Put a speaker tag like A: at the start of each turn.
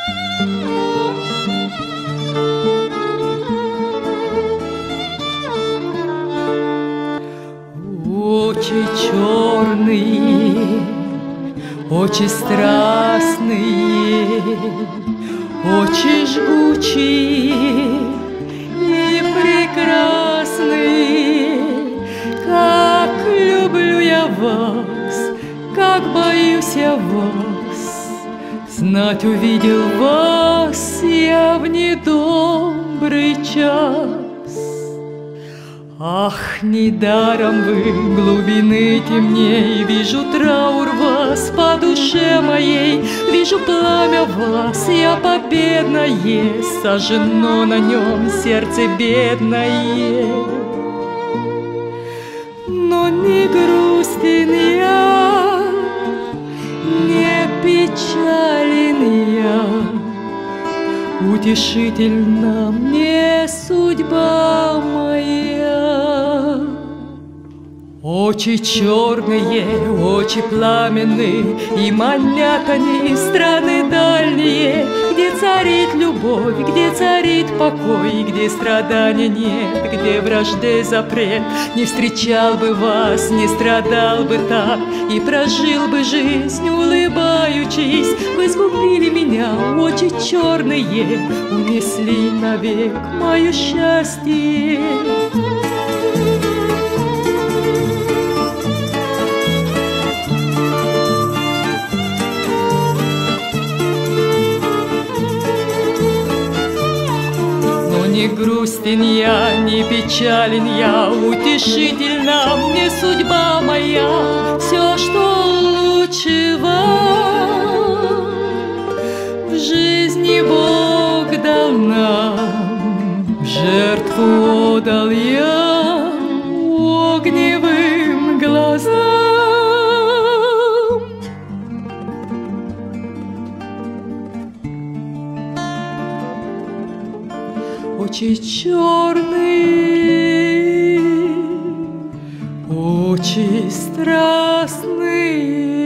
A: Очи черные, очи страстные, очи жгучие и прекрасные. Как люблю я вас, как боюсь я вас, знать увидел вас я в недобрый час. Ах, недаром вы глубины темней, вижу траур вас по душе моей, вижу пламя вас, я победное, сожжено на нем сердце бедное. Но не грустен я, не печален я, утешительна мне судьба моя. Очи черные, очи пламенные, и манят они страны дальние, где царит любовь, где царит покой, где страдания нет, где вражды запрет. Не встречал бы вас, не страдал бы так, и прожил бы жизнь, улыбаючись. Вы сгубили меня, очи черные, унесли навек мое счастье. Не грустен я, не печален я, утешительна мне судьба моя. Все, что лучшего в жизни Бог дал нам, в жертву отдал я огневым глазам. Очи черные, очи страстные,